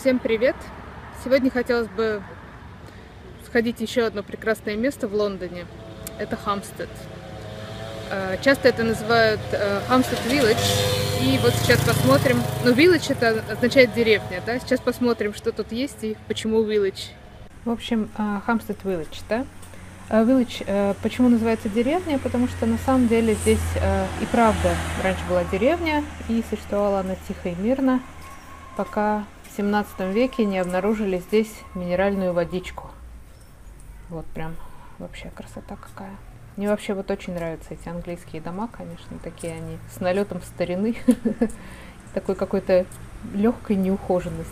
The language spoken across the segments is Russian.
Всем привет! Сегодня хотелось бы сходить в еще одно прекрасное место в Лондоне. Это Хамстед. Часто это называют Хамстед Village. И вот сейчас посмотрим. Ну, Village это означает деревня, да? Сейчас посмотрим, что тут есть и почему Village. В общем, Хамстед Village, да? Village, почему называется деревня? Потому что на самом деле здесь и правда раньше была деревня, и существовала она тихо и мирно, пока в 17 веке не обнаружили здесь минеральную водичку. Вот прям вообще красота какая. Мне вообще вот очень нравятся эти английские дома, конечно, такие они с налетом старины, такой какой-то легкой неухоженности.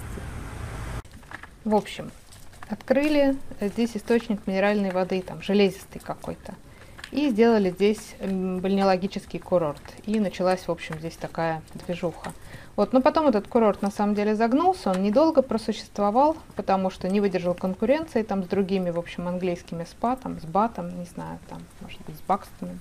В общем, открыли здесь источник минеральной воды, там железистый какой-то, и сделали здесь бальнеологический курорт. И началась, в общем, здесь такая движуха. Вот, но потом этот курорт на самом деле загнулся, он недолго просуществовал, потому что не выдержал конкуренции там с другими, в общем, английскими спа, там, с Батом, не знаю, там, может быть, с Бакстоном.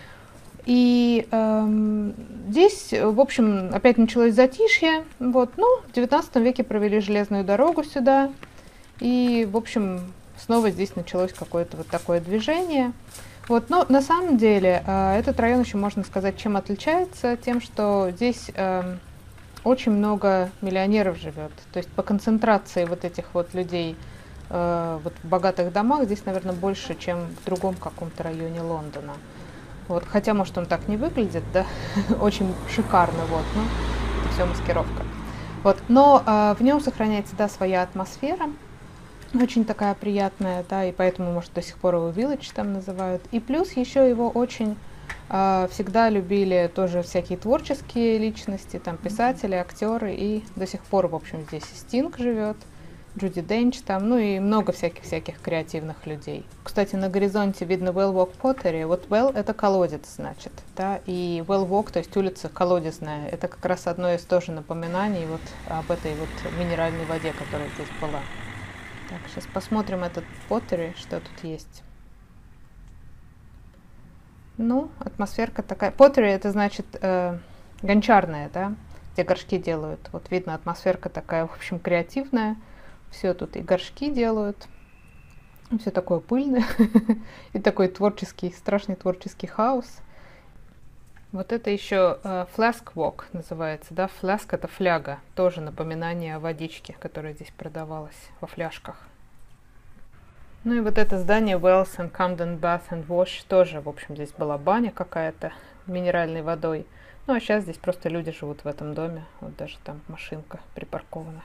И здесь, в общем, опять началось затишье, вот, ну, в 19 веке провели железную дорогу сюда, и, в общем, снова здесь началось какое-то вот такое движение. Вот, но на самом деле этот район еще можно сказать, чем отличается, тем, что здесь очень много миллионеров живет. То есть по концентрации вот этих вот людей вот в богатых домах здесь, наверное, больше, чем в другом каком-то районе Лондона. Вот, хотя, может, он так не выглядит, да, очень шикарно, вот, но это все маскировка. Вот, но в нем сохраняется, да, своя атмосфера, очень такая приятная, да, и поэтому, может, до сих пор его Village там называют. И плюс еще его очень всегда любили тоже всякие творческие личности, там писатели, актеры, и до сих пор, в общем, здесь и Стинг живет, Джуди Денч там, ну и много всяких креативных людей. Кстати, на горизонте видно Well Walk Pottery. Вот Well — это колодец, значит, да, и Well Walk, то есть улица колодезная, это как раз одно из тоже напоминаний вот об этой вот минеральной воде, которая здесь была. Так, сейчас посмотрим этот Pottery, что тут есть. Ну, атмосферка такая. Pottery — это значит гончарная, да, где горшки делают. Вот видно, атмосферка такая, в общем, креативная. Все тут и горшки делают. Все такое пыльное. И такой творческий, страшный творческий хаос. Вот это еще Flask Walk называется, да. Flask — это фляга. Тоже напоминание о водичке, которая здесь продавалась во фляжках. Ну и вот это здание Wells and Camden Bath and Wash тоже, в общем, здесь была баня какая-то минеральной водой. Ну а сейчас здесь просто люди живут в этом доме. Вот даже там машинка припаркована.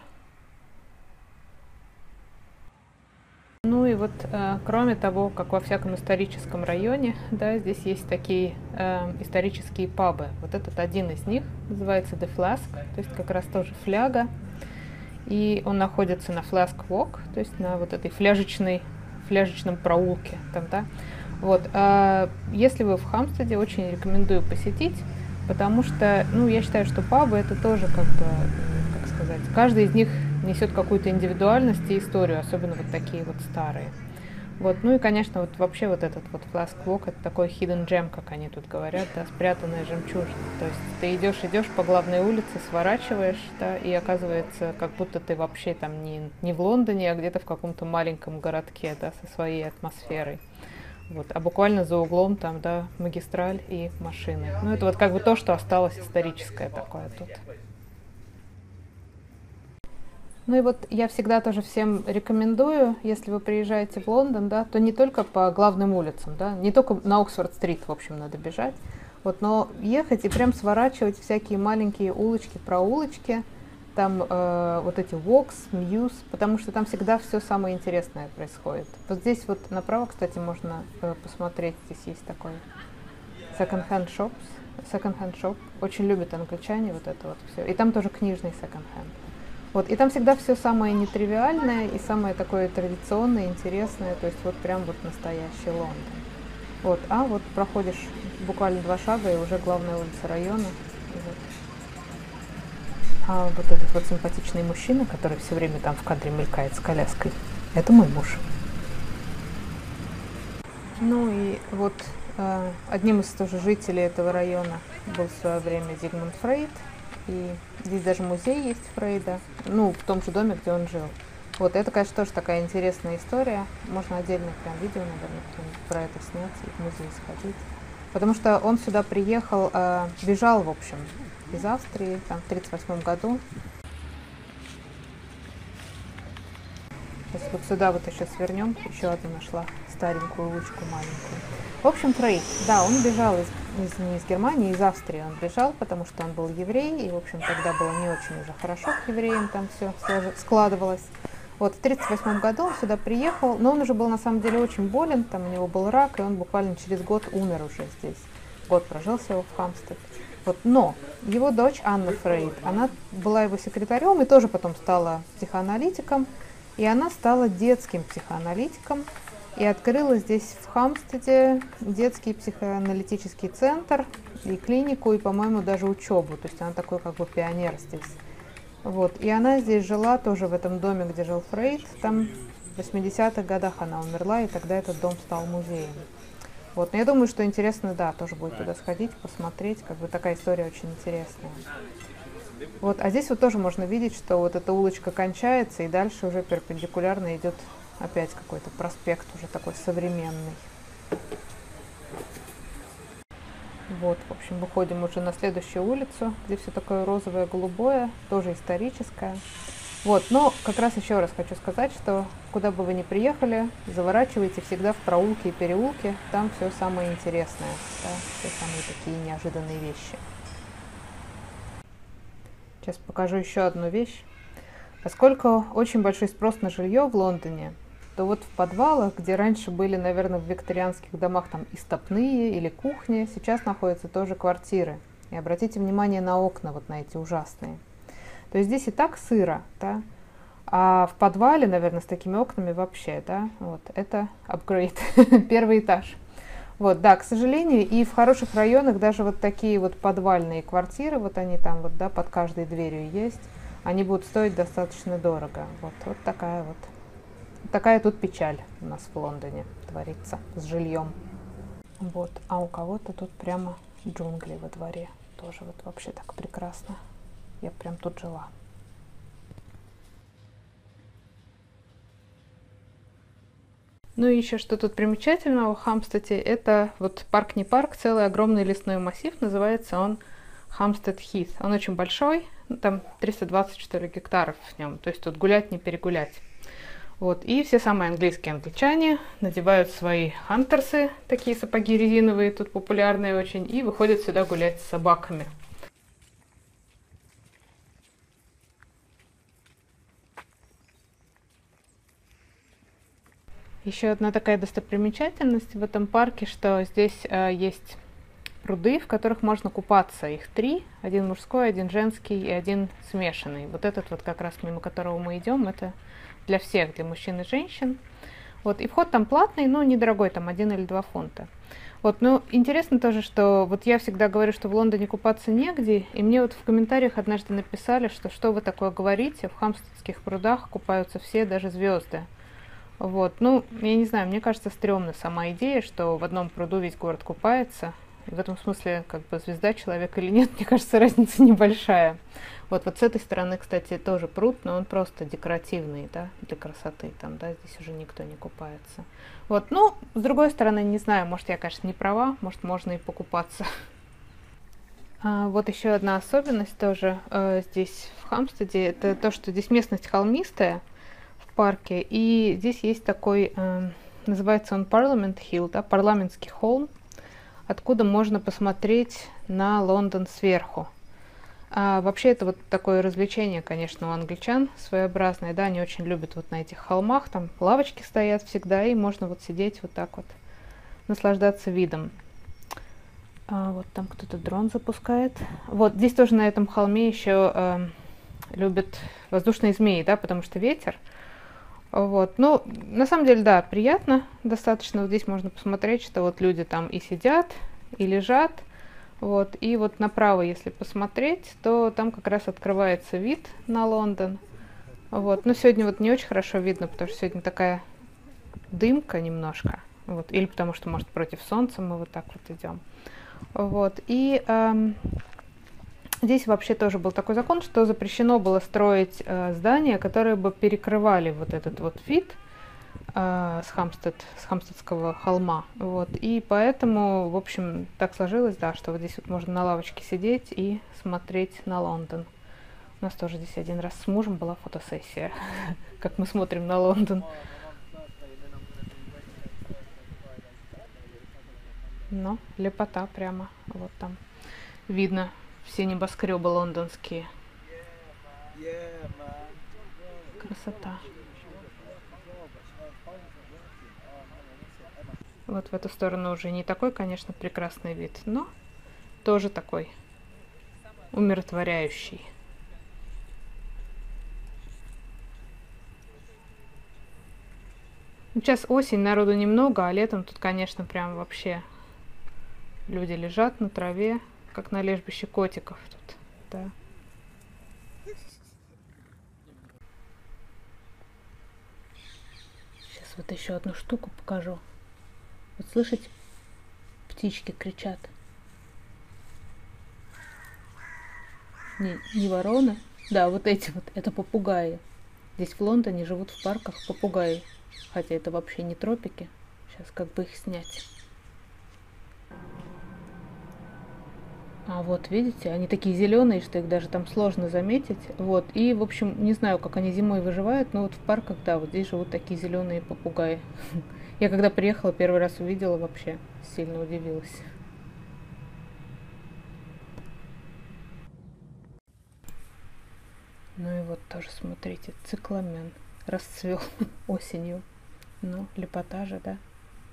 Ну и вот, кроме того, как во всяком историческом районе, да, здесь есть такие исторические пабы. Вот этот один из них называется The Flask, то есть как раз тоже фляга. И он находится на Flask Walk, то есть на вот этой фляжечном проулке. Там, да? Вот. Если вы в Хамстеде, очень рекомендую посетить, потому что, ну, я считаю, что пабы это тоже как бы, как сказать, каждый из них несет какую-то индивидуальность и историю, особенно вот такие вот старые. Вот. Ну и, конечно, вот вообще вот этот вот Flask Walk — это такой hidden gem, как они тут говорят, да, спрятанная жемчужина. То есть ты идешь по главной улице, сворачиваешь, да, и оказывается, как будто ты вообще там не в Лондоне, а где-то в каком-то маленьком городке, да, со своей атмосферой. Вот. А буквально за углом там, да, магистраль и машины. Ну это вот как бы то, что осталось историческое такое тут. Ну и вот я всегда тоже всем рекомендую, если вы приезжаете в Лондон, да, то не только по главным улицам, да, не только на Оксфорд-стрит, в общем, надо бежать, вот, но ехать и прям сворачивать всякие маленькие улочки, проулочки, там вот эти walks, mews, потому что там всегда все самое интересное происходит. Вот здесь вот направо, кстати, можно посмотреть, здесь есть такой second-hand shop, очень любят англичане вот это вот все, и там тоже книжный second-hand. Вот, и там всегда все самое нетривиальное и самое такое традиционное, интересное, то есть вот прям вот настоящий Лондон. Вот, а вот проходишь буквально 2 шага, и уже главная улица района. Вот. А вот этот вот симпатичный мужчина, который все время там в кадре мелькает с коляской, это мой муж. Ну и вот одним из тоже жителей этого района был в свое время Зигмунд Фрейд. И здесь даже музей есть Фрейда, ну, в том же доме, где он жил. Вот, это, конечно, тоже такая интересная история. Можно отдельно прям видео, наверное, про это снять и в музей сходить. Потому что он сюда приехал, бежал, в общем, из Австрии, там, в 1938 году. Сейчас вот сюда вот еще свернем, еще одну нашла старенькую улочку маленькую. В общем, Фрейд, да, он бежал не из Германии, из Австрии он бежал, потому что он был еврей, и, в общем, тогда было не очень уже хорошо к евреям, там все складывалось. Вот, в 1938 году он сюда приехал, но он уже был на самом деле очень болен, там у него был рак, и он буквально через год умер уже здесь. Год прожил всего в Хамстед. Вот, но его дочь Анна Фрейд, она была его секретарем и тоже потом стала психоаналитиком, и она стала детским психоаналитиком и открыла здесь в Хамстеде детский психоаналитический центр и клинику, и, по-моему, даже учебу, то есть она такой как бы пионер здесь. Вот. И она здесь жила тоже в этом доме, где жил Фрейд. Там в 80-х годах она умерла, и тогда этот дом стал музеем. Вот. Но я думаю, что интересно, да, тоже будет туда сходить, посмотреть. Как бы такая история очень интересная. Вот. А здесь вот тоже можно видеть, что вот эта улочка кончается, и дальше уже перпендикулярно идет опять какой-то проспект уже такой современный. Вот, в общем, выходим уже на следующую улицу, где все такое розовое, голубое, тоже историческое. Вот, но как раз еще раз хочу сказать, что куда бы вы ни приехали, заворачивайте всегда в проулки и переулки, там все самое интересное, да, все самые такие неожиданные вещи. Сейчас покажу еще одну вещь. Поскольку очень большой спрос на жилье в Лондоне, то вот в подвалах, где раньше были, наверное, в викторианских домах там и стопные или кухни, сейчас находятся тоже квартиры. И обратите внимание на окна, вот на эти ужасные. То есть здесь и так сыро, да, а в подвале, наверное, с такими окнами вообще, да, вот, это апгрейд, первый этаж. Вот, да, к сожалению, и в хороших районах даже вот такие вот подвальные квартиры, вот они там вот, да, под каждой дверью есть, они будут стоить достаточно дорого. Вот, вот такая тут печаль у нас в Лондоне творится с жильем. Вот, а у кого-то тут прямо джунгли во дворе. Тоже вот вообще так прекрасно. Я прям тут жила. Ну и еще что тут примечательного в Хамстеде, это вот парк не парк, целый огромный лесной массив, называется он Хамстед Хит. Он очень большой, там 320 что ли гектаров в нем, то есть тут гулять не перегулять. Вот, и все самые английские англичане надевают свои хантерсы, такие сапоги резиновые, тут популярные очень, и выходят сюда гулять с собаками. Еще одна такая достопримечательность в этом парке, что здесь есть пруды, в которых можно купаться. Их 3, один мужской, один женский и один смешанный. Вот этот вот как раз мимо которого мы идем, это для всех, для мужчин и женщин. Вот, и вход там платный, но недорогой, там 1 или 2 фунта. Вот, но интересно тоже, что вот я всегда говорю, что в Лондоне купаться негде, и мне вот в комментариях однажды написали, что вы такое говорите, в хамстедских прудах купаются все, даже звезды. Вот, ну, я не знаю, мне кажется, стрёмна сама идея, что в одном пруду весь город купается. В этом смысле, как бы, звезда человек или нет, мне кажется, разница небольшая. Вот с этой стороны, кстати, тоже пруд, но он просто декоративный, да, для красоты, там, да, здесь уже никто не купается. Вот, ну, с другой стороны, не знаю, может, я, конечно, не права, может, можно и покупаться. Вот еще одна особенность тоже здесь, в Хамстеде, это то, что здесь местность холмистая в парке, и здесь есть такой, называется он Parliament Hill, да, парламентский холм, откуда можно посмотреть на Лондон сверху. Вообще это вот такое развлечение, конечно, у англичан своеобразное, да, они очень любят вот на этих холмах, там лавочки стоят всегда, и можно вот сидеть вот так вот, наслаждаться видом. Вот там кто-то дрон запускает. Вот здесь тоже на этом холме еще любят воздушные змеи, да, потому что ветер. Вот, ну, на самом деле, да, приятно достаточно. Вот здесь можно посмотреть, что вот люди там и сидят, и лежат. Вот, и вот направо, если посмотреть, то там как раз открывается вид на Лондон. Вот, но сегодня вот не очень хорошо видно, потому что сегодня такая дымка немножко. Вот, или потому что, может, против солнца мы вот так вот идем. Вот, и Здесь вообще тоже был такой закон, что запрещено было строить здания, которые бы перекрывали вот этот вот вид с Хамстедского холма. Вот. И поэтому, в общем, так сложилось, да, что вот здесь вот можно на лавочке сидеть и смотреть на Лондон. У нас тоже здесь один раз с мужем была фотосессия, как мы смотрим на Лондон. Но лепота прямо, вот там видно все небоскребы лондонские. Красота. Вот в эту сторону уже не такой, конечно, прекрасный вид, но тоже такой умиротворяющий. Сейчас осень, народу немного, а летом тут, конечно, прям вообще люди лежат на траве, как на лежбище котиков тут, да. Сейчас вот еще одну штуку покажу. Вот слышите, птички кричат. Не вороны. Да, вот эти вот, это попугаи. Здесь в Лондоне живут в парках попугаи. Хотя это вообще не тропики. Сейчас как бы их снять. А вот, видите, они такие зеленые, что их даже там сложно заметить. Вот, и, в общем, не знаю, как они зимой выживают, но вот в парках, да, вот здесь живут такие зеленые попугаи. Я когда приехала, первый раз увидела, вообще сильно удивилась. Ну и вот тоже, смотрите, цикламен расцвел осенью. Ну, лепота же, да?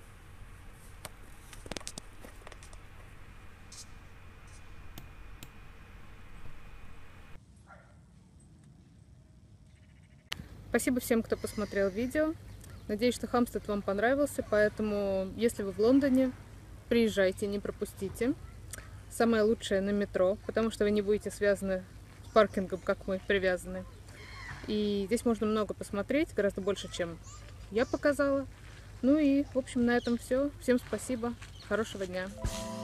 Спасибо всем, кто посмотрел видео. Надеюсь, что Хамстед вам понравился, поэтому, если вы в Лондоне, приезжайте, не пропустите. Самое лучшее на метро, потому что вы не будете связаны с паркингом, как мы привязаны. И здесь можно много посмотреть, гораздо больше, чем я показала. Ну и, в общем, на этом все. Всем спасибо, хорошего дня.